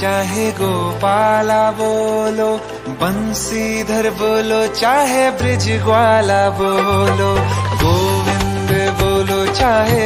चाहे गोपाला बोलो, बंसीधर बोलो चाहे ब्रिज ग्वाला बोलो, गोविंद बोलो चाहे